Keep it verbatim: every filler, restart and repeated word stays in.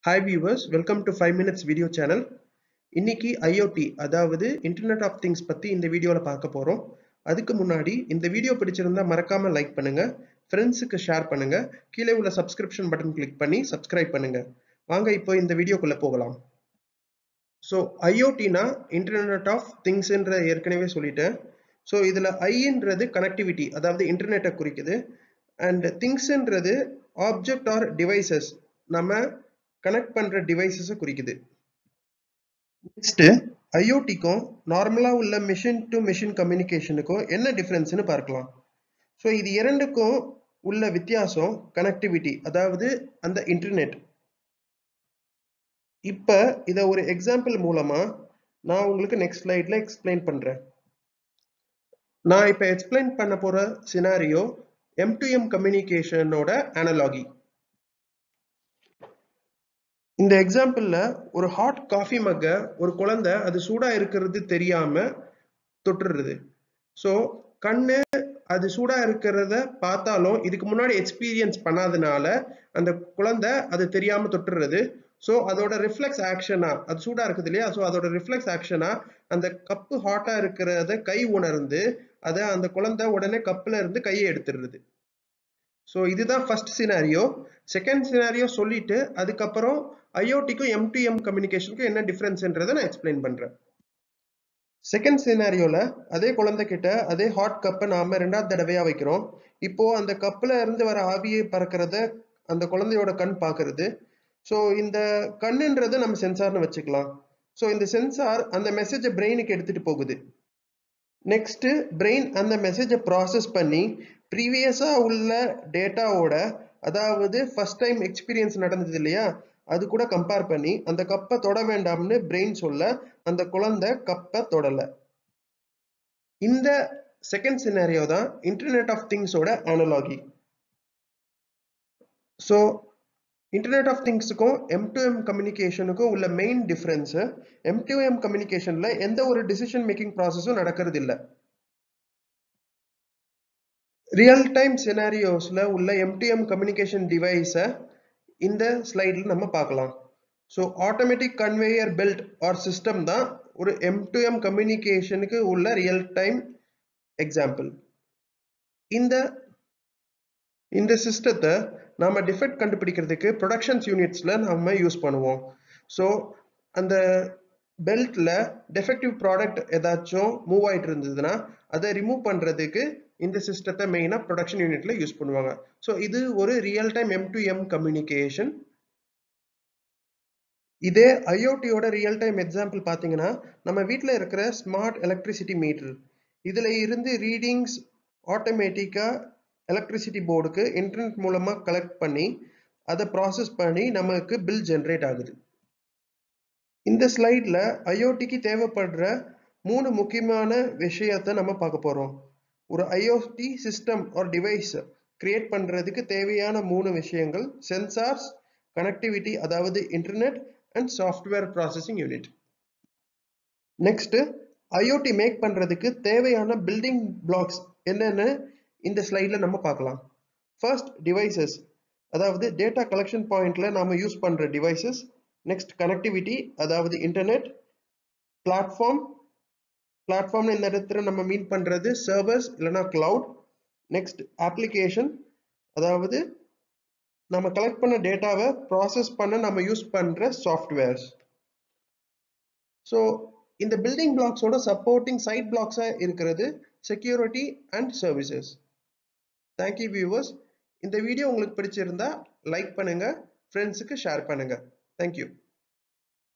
Hi viewers, welcome to five minutes video channel. இன்னைக்கு I O T அதாவது Internet of Things பத்தி இந்த வீடியோல பார்க்க போறோம். அதுக்கு முன்னாடி இந்த வீடியோ பிடிச்சிருந்தா மறக்காம லைக் பண்ணுங்க, ஃப்ரெண்ட்ஸ்க்கு ஷேர் பண்ணுங்க, கீழே உள்ள சப்ஸ்கிரிப்ஷன் பட்டன் கிளிக் பண்ணி சப்ஸ்கிரைப் பண்ணுங்க. வாங்க இப்போ இந்த வீடியோக்குள்ள போகலாம். So I O T னா Internet of Things என்ற ஏற்கனவே சொல்லிட்டேன். So இதுல I ன்றது கனெக்டிவிட்டி அதாவது இன்டர்நெட்டை குறிக்குது and things ன்றது ஆப்ஜெக்ட் ஆர் டிவைசஸ் நம்ம கனெக்ட் பண்ற டிவைசஸை குறிக்குது. நெக்ஸ்ட் I O T க்கும் நார்மலா உள்ள மெஷின் டு மெஷின் கம்யூனிகேஷனுக்கும் என்ன டிஃபரன்ஸ்னு பார்க்கலாம். ஸோ இது இரண்டுக்கும் உள்ள வித்தியாசம் கனெக்டிவிட்டி அதாவது அந்த இன்டர்நெட். இப்ப இத ஒரு எக்ஸாம்பிள் மூலமா நான் உங்களுக்கு நெக்ஸ்ட் ஸ்லைட்ல எக்ஸ்பிளைன் பண்றேன். நான் இப்ப எக்ஸ்பிளைன் பண்ண போற சினாரியோ M to M கம்யூனிகேஷனோட அனலாகி. இந்த எக்ஸாம்பிள்ல ஒரு ஹாட் காஃபி மக்க ஒரு குழந்தை அது சூடா இருக்கிறது தெரியாம தொட்டுறது. ஸோ கண்ணு அது சூடா இருக்கிறத பார்த்தாலும் இதுக்கு முன்னாடி எக்ஸ்பீரியன்ஸ் பண்ணாதனால அந்த குழந்தை அது தெரியாம தொட்டுறது. ஸோ அதோட ரிஃப்ளெக்ஸ் ஆக்ஷனா அது சூடா இருக்குது இல்லையா, ஸோ அதோட ரிஃப்ளெக்ஸ் ஆக்ஷனா அந்த கப்பு ஹாட்டா இருக்கிறத கை உணர்ந்து அதை அந்த குழந்தை உடனே கப்புல இருந்து கையை எடுத்துடுறது. ஸோ இதுதான் ஃபர்ஸ்ட் சினாரியோ. செகண்ட் சினாரியோ சொல்லிட்டு அதுக்கப்புறம் I O T க்கும் M to M கம்யூனிகேஷனுக்கும் என்ன டிஃபரன்ஸ்ன்றதை நான் எக்ஸ்பிளைன் பண்றேன். செகண்ட் சினாரியோல அதே குழந்தை கிட்ட அதே ஹாட் கப்பை நாம ரெண்டாவது தடவையா வைக்கிறோம். இப்போ அந்த கப்புல இருந்து வர ஆவியை பறக்கிறத அந்த குழந்தையோட கண் பார்க்கறது. ஸோ இந்த கண்ணுன்றது நம்ம சென்சார்னு வச்சுக்கலாம். ஸோ இந்த சென்சார் அந்த மெசேஜை பிரெயினுக்கு எடுத்துட்டு போகுது. நெக்ஸ்ட் பிரெயின் அந்த மெசேஜை ப்ராசஸ் பண்ணி ப்ரீவியஸா உள்ள டேட்டாவோட அதாவது ஃபர்ஸ்ட் டைம் எக்ஸ்பீரியன்ஸ் நடந்தது இல்லையா அது கூட கம்பேர் பண்ணி அந்த கப்பை தொட வேண்டாம்னு பிரெயின் சொல்ல அந்த குழந்தை கப்பை தொடல. இந்த செகண்ட் சினாரியோ தான் இன்டர்நெட் ஆஃப் திங்ஸோட அனலாகி. ஸோ இன்டர்நெட் ஆஃப் திங்ஸுக்கும் M to M கம்யூனிகேஷனுக்கும் உள்ள main difference, M to M கம்யூனிகேஷன்ல எந்த ஒரு டிசிஷன் மேக்கிங் ப்ராசஸும் நடக்கிறது இல்லை. ரியல் டைம் சினாரியோஸ்ல உள்ள M to M கம்யூனிகேஷன் டிவைஸை இந்த ஸ்லைட்ல நம்ம பார்க்கலாம். So automatic conveyor belt or system தான் ஒரு M to M கம்யூனிகேஷனுக்கு உள்ள ரியல் டைம் எக்ஸாம்பிள். இந்த இந்த சிஸ்டத்தை நாம டிஃபெக்ட் கண்டுபிடிக்கிறதுக்கு ப்ரொடக்ஷன்ஸ் யூனிட்ஸ்ல நம்ம யூஸ் பண்ணுவோம். ஸோ அந்த பெல்ட்ல டெஃபெக்டிவ் ப்ராடக்ட் ஏதாச்சும் மூவ் ஆயிட்டு இருந்ததுன்னா அதை ரிமூவ் பண்றதுக்கு இந்த சிஸ்டத்தை மெயினா ப்ரொடக்ஷன் யூனிட்ல யூஸ் பண்ணுவாங்க. ஸோ இது ஒரு real time M to M communication. இதே I O T யோட ரியல் டைம் எக்ஸாம்பிள் பார்த்தீங்கன்னா நம்ம வீட்டில் இருக்கிற ஸ்மார்ட் எலக்ட்ரிசிட்டி மீட்டர், இதுல இருந்து ரீடிங்ஸ் ஆட்டோமேட்டிக்கா எலக்ட்ரிசிட்டி போர்டுக்கு இன்டர்நெட் மூலமா கலெக்ட் பண்ணி அதை ப்ராசஸ் பண்ணி நமக்கு பில் ஜென்ரேட் ஆகுது. இந்த ஸ்லைட்ல I O T க்கு தேவைப்படுற மூணு முக்கியமான விஷயத்தை நம்ம பார்க்க போறோம். ஒரு I O T system or device create பண்றதுக்கு தேவையான மூணு விஷயங்கள் சென்சார்ஸ், கனெக்டிவிட்டி அதாவது internet and software processing unit. Next I O T make பண்றதுக்கு தேவையான பில்டிங் பிளாக்ஸ் என்னன்னு இந்த ஸ்லைட்ல நம்ம பார்க்கலாம். ஃபர்ஸ்ட் டிவைசஸ் அதாவது டேட்டா கலெக்ஷன் பாயிண்ட்ல நாம யூஸ் பண்ற டிவைசஸ். நெக்ஸ்ட் கனெக்டிவிட்டி அதாவது இன்டர்நெட். பிளாட்ஃபார்ம் பிளாட்ஃபார்ம்ல இந்த இடத்துல நம்ம மீன் பண்றது சர்வர்ஸ் இல்லைன்னா கிளவுட். நெக்ஸ்ட் அப்ளிகேஷன் அதாவது நம்ம கலெக்ட் பண்ண டேட்டாவை ப்ராசஸ் பண்ண நம்ம யூஸ் பண்ற சாஃப்ட்வேர்ஸ். ஸோ இந்த பில்டிங் பிளாக்ஸோட சப்போர்ட்டிங் சைட் பிளாக்ஸா இருக்கிறது security and services. Thank you viewers. இந்த வீடியோ உங்களுக்கு பிடிச்சிருந்தா லைக் பண்ணுங்க, ஃப்ரெண்ட்ஸுக்கு ஷேர் பண்ணுங்க. தேங்க்யூ.